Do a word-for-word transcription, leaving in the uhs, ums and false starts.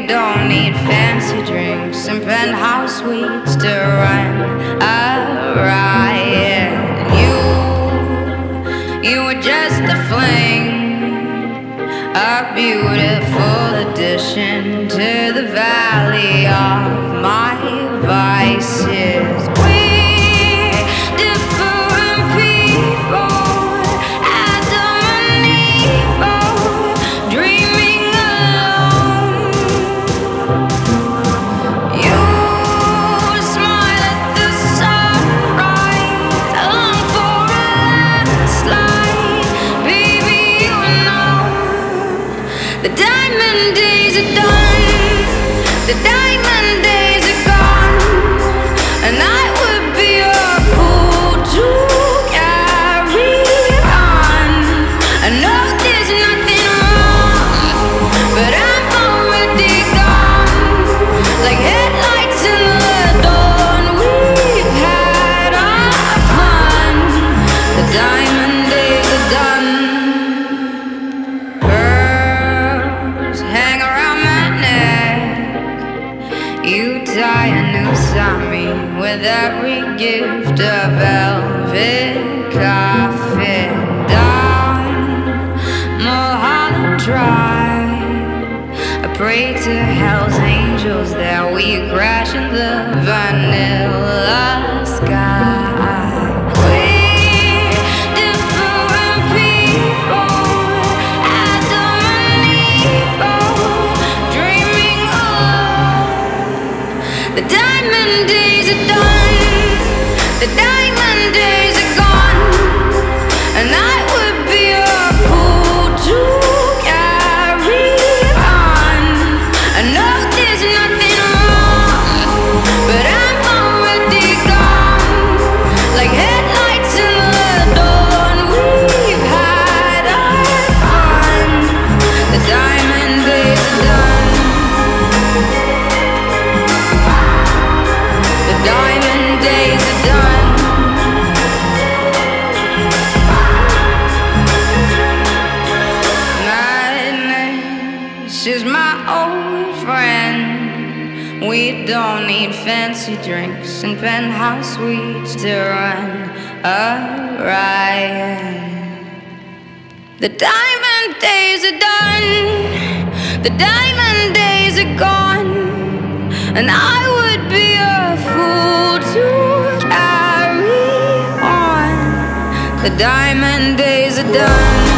don't need fancy drinks and penthouse suites to run a riot. You, you were just a fling, a beautiful addition to the valley of my vices. We're different people, Adam and Eve, dreaming alone. You smile at the sunrise, I long for a landslide. Baby, you know the diamond days are done, the diamond days are gone, and I would be a fool to carry on. I know there's nothing wrong, but I'm already gone, like headlights in the dawn. We've had our fun, the diamond days are done. Pearls hang around my neck, you tie a noose on me with every gift of velvet coffin. Down Mulholland Drive, I pray to hell's angels that we crash in the vanilla sky. We're different people, Adam and Eve, dreaming alone. The diamond days are done, the diamond days are gone, and I would be a fool to carry on. I know there's nothing wrong, but I'm already gone, like headlights in the dawn. We've had our fun, the diamond days are done, the diamond days are done. Madness is my old friend. We don't need fancy drinks and penthouse suites to run a riot. The diamond days are done, the diamond days are gone, and I would be a fool to carry on. The diamond days are done.